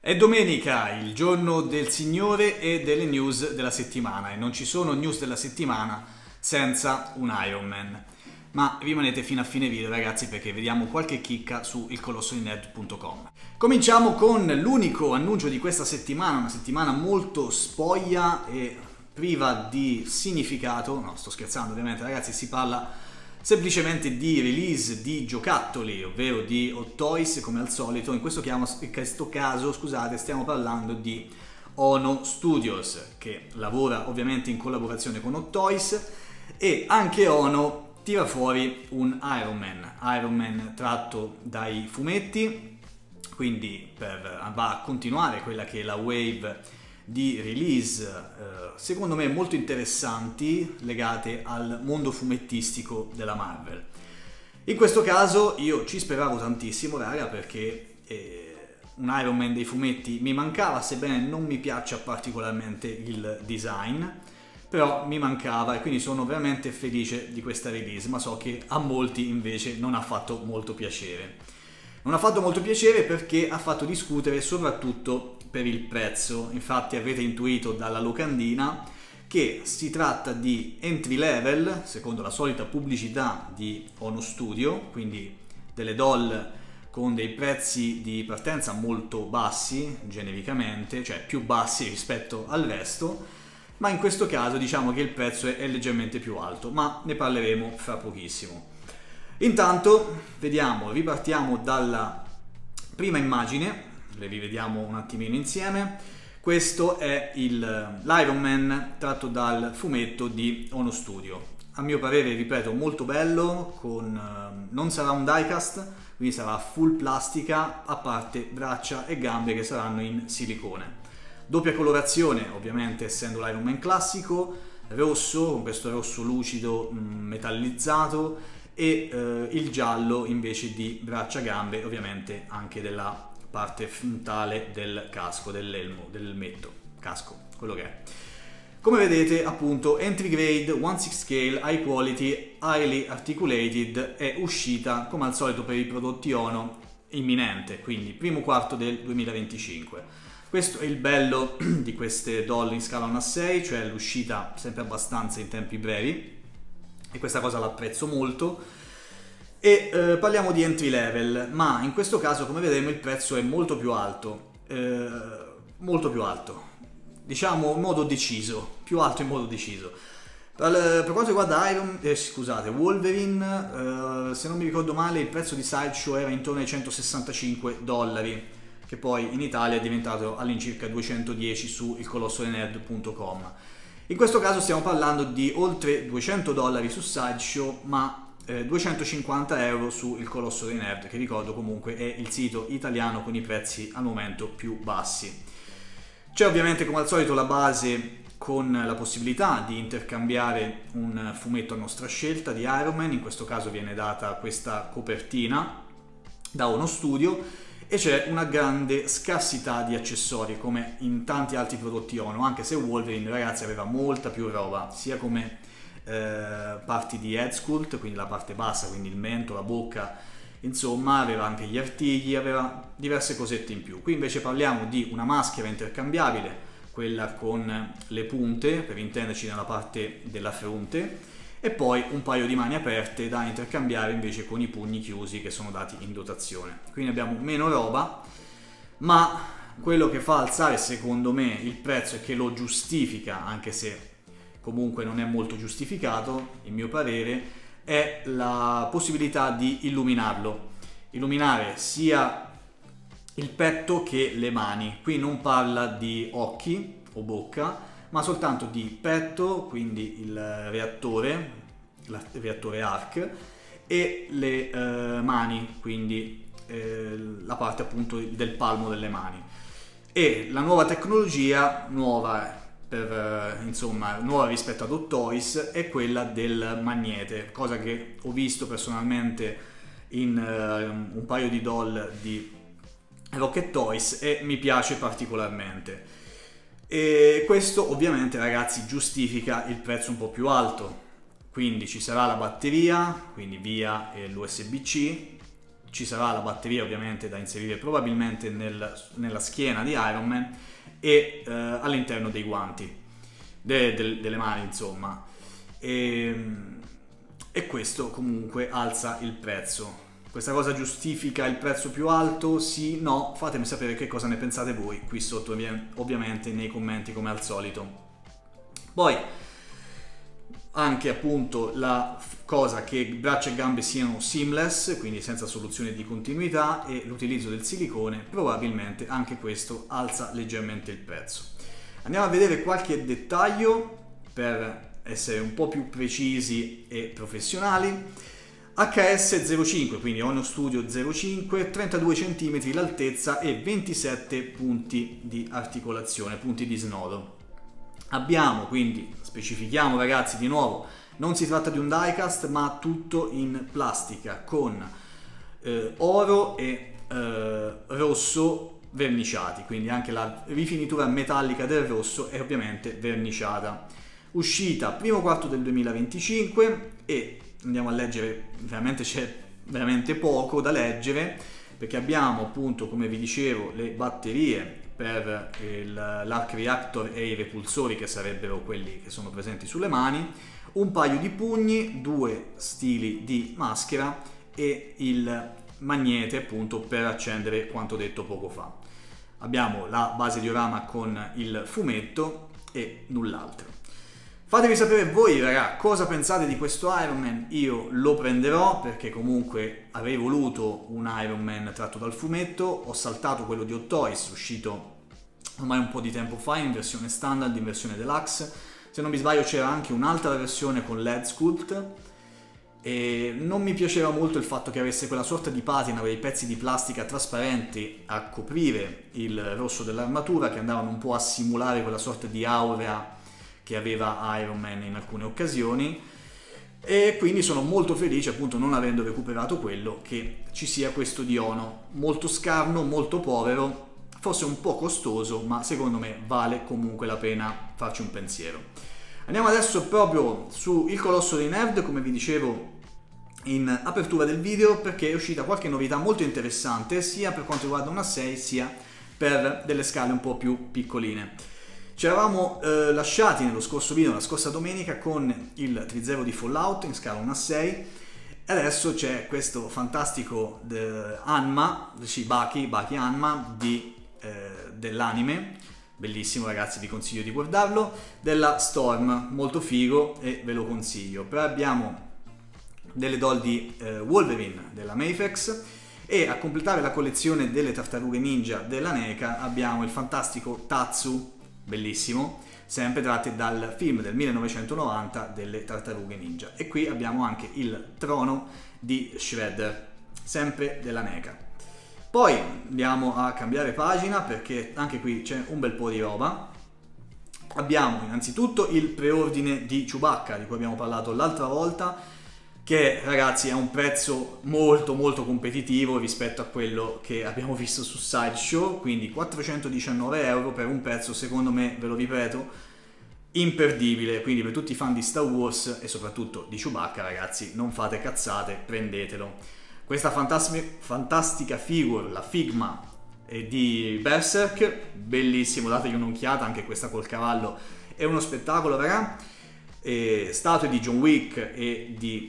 È domenica, il giorno del Signore e delle news della settimana, e non ci sono news della settimana senza un Ironman. Ma rimanete fino a fine video, ragazzi, perché vediamo qualche chicca su ilcolossodinerd.com. Cominciamo con l'unico annuncio di questa settimana, una settimana molto spoglia e priva di significato. No, sto scherzando ovviamente, ragazzi, si parla semplicemente di release di giocattoli, ovvero di Hot Toys, come al solito. In questo caso, scusate, stiamo parlando di Ono Studios, che lavora ovviamente in collaborazione con Hot Toys, e anche Ono tira fuori un Iron Man tratto dai fumetti, quindi va a continuare quella che è la wave di release secondo me molto interessanti legate al mondo fumettistico della Marvel. In questo caso io ci speravo tantissimo, raga, perché un Iron Man dei fumetti mi mancava, sebbene non mi piaccia particolarmente il design, però mi mancava, e quindi sono veramente felice di questa release, ma so che a molti invece non ha fatto molto piacere. Non ha fatto molto piacere perché ha fatto discutere soprattutto per il prezzo. Infatti avrete intuito dalla locandina che si tratta di entry level, secondo la solita pubblicità di Ono Studio, quindi delle doll con dei prezzi di partenza molto bassi, genericamente, cioè più bassi rispetto al resto, ma in questo caso diciamo che il prezzo è leggermente più alto, ma ne parleremo fra pochissimo. Intanto vediamo, ripartiamo dalla prima immagine, le rivediamo un attimino insieme. Questo è l'Iron Man tratto dal fumetto di Ono Studio. A mio parere, ripeto, molto bello, non sarà un diecast, quindi sarà full plastica, a parte braccia e gambe che saranno in silicone. Doppia colorazione, ovviamente, essendo l'Iron Man classico, rosso, con questo rosso lucido metallizzato, e il giallo invece di braccia gambe, ovviamente anche della parte frontale del casco, dell'elmo, dell'elmetto, casco, quello che è. Come vedete, appunto, entry grade, 1/6 scale, high quality, highly articulated, è uscita come al solito per i prodotti Ono imminente, quindi primo quarto del 2025. Questo è il bello di queste doll in scala 1/6, cioè l'uscita sempre abbastanza in tempi brevi, e questa cosa l'apprezzo molto. E parliamo di entry level, ma in questo caso, come vedremo, il prezzo è molto più alto, diciamo in modo deciso, più alto in modo deciso. Per quanto riguarda Wolverine, se non mi ricordo male, il prezzo di Sideshow era intorno ai $165, che poi in Italia è diventato all'incirca 210 su ilcolossodinerd.com. In questo caso stiamo parlando di oltre $200 su Sideshow, ma 250 euro su Il Colosso dei Nerd, che ricordo comunque è il sito italiano con i prezzi al momento più bassi. C'è ovviamente come al solito la base con la possibilità di intercambiare un fumetto a nostra scelta di Iron Man, in questo caso viene data questa copertina da Ono Studio, e c'è una grande scarsità di accessori come in tanti altri prodotti Ono, anche se Wolverine, ragazzi, aveva molta più roba, sia come parti di head sculpt, quindi la parte bassa, quindi il mento, la bocca, insomma aveva anche gli artigli, aveva diverse cosette in più. Qui invece parliamo di una maschera intercambiabile, quella con le punte, per intenderci, nella parte della fronte, e poi un paio di mani aperte da intercambiare invece con i pugni chiusi che sono dati in dotazione. Quindi abbiamo meno roba, ma quello che fa alzare secondo me il prezzo e che lo giustifica, anche se comunque non è molto giustificato, in mio parere, è la possibilità di illuminare sia il petto che le mani. Qui non parla di occhi o bocca, ma soltanto di petto, quindi il reattore arc, e le mani, quindi la parte appunto del palmo delle mani. E la nuova tecnologia, nuova rispetto ad Hot Toys, è quella del magnete, cosa che ho visto personalmente in un paio di doll di Rocket Toys e mi piace particolarmente. E questo ovviamente, ragazzi, giustifica il prezzo un po' più alto. Quindi ci sarà la batteria, quindi via l'USB-C, ci sarà la batteria ovviamente da inserire probabilmente nella schiena di Iron Man e all'interno dei guanti, delle mani insomma. E questo comunque alza il prezzo. Questa cosa giustifica il prezzo più alto? Sì, no? Fatemi sapere che cosa ne pensate voi qui sotto, ovviamente nei commenti come al solito. Poi anche appunto la cosa che braccia e gambe siano seamless, quindi senza soluzione di continuità, e l'utilizzo del silicone, probabilmente anche questo alza leggermente il prezzo. Andiamo a vedere qualche dettaglio per essere un po' più precisi e professionali. HS05, quindi Ono Studio 05, 32 cm l'altezza e 27 punti di articolazione, punti di snodo. Abbiamo, quindi specifichiamo ragazzi di nuovo, non si tratta di un diecast ma tutto in plastica con oro e rosso verniciati, quindi anche la rifinitura metallica del rosso è ovviamente verniciata. Uscita primo quarto del 2025 e andiamo a leggere, veramente c'è veramente poco da leggere perché abbiamo appunto, come vi dicevo, le batterie per l'arc reactor e i repulsori, che sarebbero quelli che sono presenti sulle mani, un paio di pugni, 2 stili di maschera e il magnete appunto per accendere quanto detto poco fa. Abbiamo la base diorama con il fumetto e null'altro. Fatemi sapere voi raga cosa pensate di questo Iron Man. Io lo prenderò perché comunque avrei voluto un Iron Man tratto dal fumetto. Ho saltato quello di Hot Toys, uscito ormai un po' di tempo fa in versione standard, in versione deluxe. Se non mi sbaglio c'era anche un'altra versione con LED sculpt e non mi piaceva molto il fatto che avesse quella sorta di patina, quei pezzi di plastica trasparenti a coprire il rosso dell'armatura che andavano un po' a simulare quella sorta di aurea che aveva Iron Man in alcune occasioni, e quindi sono molto felice, appunto, non avendo recuperato quello, che ci sia questo di Ono, molto scarno, molto povero, forse un po' costoso, ma secondo me vale comunque la pena farci un pensiero. Andiamo adesso proprio su Il Colosso dei Nerd, come vi dicevo in apertura del video, perché è uscita qualche novità molto interessante, sia per quanto riguarda una 6 sia per delle scale un po' più piccoline. Ci eravamo lasciati nello scorso video, la scorsa domenica, con il 3-0 di Fallout in scala 1/6 e adesso c'è questo fantastico Hanma, Baki Hanma dell'anime, bellissimo ragazzi, vi consiglio di guardarlo, della Storm, molto figo e ve lo consiglio. Poi abbiamo delle doll di Wolverine della Mafex e a completare la collezione delle tartarughe ninja della NECA abbiamo il fantastico Tatsu, bellissimo, sempre tratte dal film del 1990 delle tartarughe ninja. E qui abbiamo anche il trono di Shredder, sempre della NECA. Poi andiamo a cambiare pagina perché anche qui c'è un bel po' di roba. Abbiamo innanzitutto il preordine di Chewbacca, di cui abbiamo parlato l'altra volta, che ragazzi ha un prezzo molto competitivo rispetto a quello che abbiamo visto su Sideshow, quindi 419 euro per un prezzo, secondo me, ve lo ripeto, imperdibile. Quindi per tutti i fan di Star Wars e soprattutto di Chewbacca ragazzi, non fate cazzate, prendetelo. Questa fantastica figure, la Figma di Berserk, bellissimo, dategli un'occhiata, anche questa col cavallo è uno spettacolo raga. Statue di John Wick e di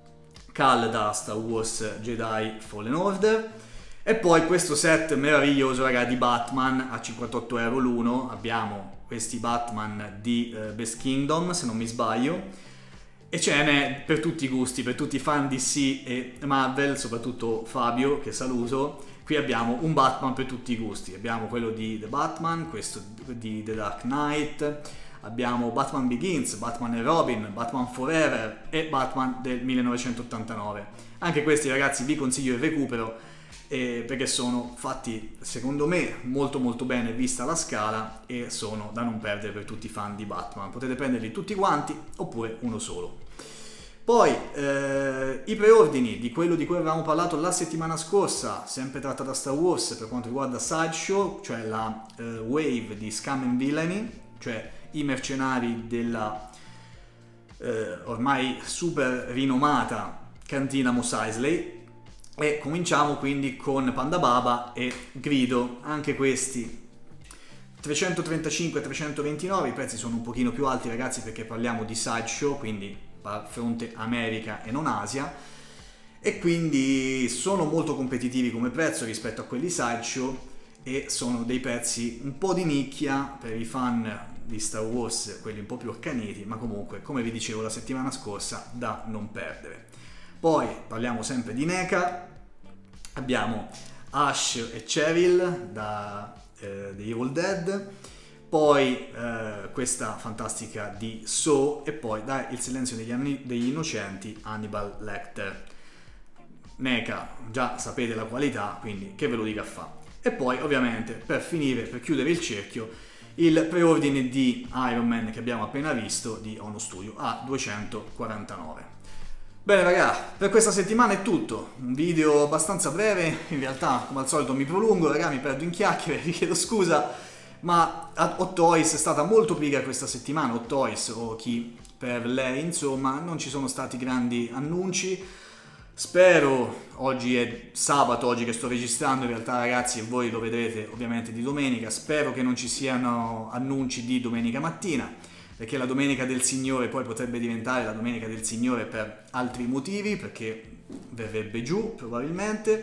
Cal da Star Wars Jedi Fallen Order, e poi questo set meraviglioso raga di Batman a 58 euro l'uno. Abbiamo questi Batman di Best Kingdom se non mi sbaglio, e ce n'è per tutti i gusti, per tutti i fan DC e Marvel, soprattutto Fabio che saluto. Qui abbiamo un Batman per tutti i gusti, abbiamo quello di The Batman, questo di The Dark Knight, abbiamo Batman Begins, Batman e Robin, Batman Forever e Batman del 1989. Anche questi ragazzi vi consiglio il recupero perché sono fatti secondo me molto bene vista la scala e sono da non perdere per tutti i fan di Batman. Potete prenderli tutti quanti oppure uno solo. Poi i preordini di quello di cui avevamo parlato la settimana scorsa, sempre tratta da Star Wars per quanto riguarda Sideshow, cioè la Wave di Scum and Villainy, cioè i mercenari della ormai super rinomata cantina Mos Eisley. E cominciamo quindi con Panda Baba e Grido, anche questi 335 329, i prezzi sono un pochino più alti ragazzi perché parliamo di sideshow, quindi fronte America e non Asia, e quindi sono molto competitivi come prezzo rispetto a quelli sideshow e sono dei prezzi un po' di nicchia per i fan di Star Wars, quelli un po' più accaniti, ma comunque come vi dicevo la settimana scorsa da non perdere. Poi parliamo sempre di NECA, abbiamo Ash e Cheryl da The Evil Dead, poi questa fantastica di Saw e poi da Il silenzio degli innocenti Hannibal Lecter. NECA già sapete la qualità, quindi che ve lo dica a fa. E poi ovviamente per finire, per chiudere il cerchio, il preordine di Iron Man che abbiamo appena visto di Ono Studio a 249. Bene raga, per questa settimana è tutto, un video abbastanza breve, in realtà come al solito mi prolungo, raga, mi perdo in chiacchiere, vi chiedo scusa, ma Hot Toys è stata molto pigra questa settimana, Hot Toys o chi per lei, insomma, non ci sono stati grandi annunci. Spero, oggi è sabato, oggi che sto registrando in realtà ragazzi, e voi lo vedrete ovviamente di domenica, spero che non ci siano annunci di domenica mattina, perché la Domenica del Signore poi potrebbe diventare la Domenica del Signore per altri motivi, perché verrebbe giù probabilmente,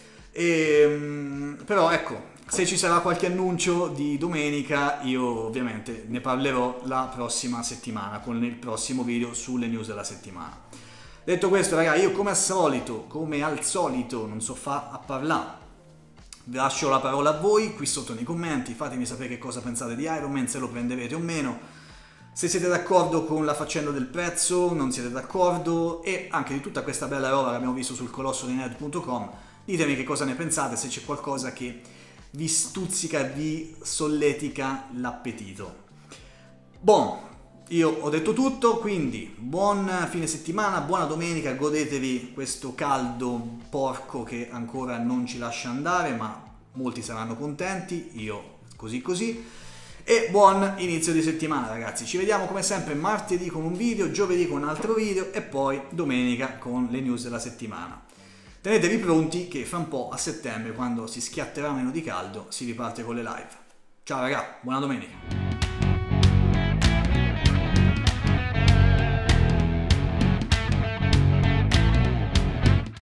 però ecco, se ci sarà qualche annuncio di domenica io ovviamente ne parlerò la prossima settimana con il prossimo video sulle news della settimana. Detto questo raga, io come al solito non so fa a parlare, vi lascio la parola a voi qui sotto nei commenti, fatemi sapere che cosa pensate di Iron Man, se lo prenderete o meno. Se siete d'accordo con la faccenda del prezzo, non siete d'accordo, e anche di tutta questa bella roba che abbiamo visto sul colossodinerd.com, ditemi che cosa ne pensate, se c'è qualcosa che vi stuzzica, vi solletica l'appetito. Bon, io ho detto tutto, quindi buon fine settimana, buona domenica, godetevi questo caldo porco che ancora non ci lascia andare, ma molti saranno contenti, io così. E buon inizio di settimana ragazzi, ci vediamo come sempre martedì con un video, giovedì con un altro video e poi domenica con le news della settimana. Tenetevi pronti che fra un po' a settembre, quando si schiatterà meno di caldo, si riparte con le live. Ciao raga, buona domenica!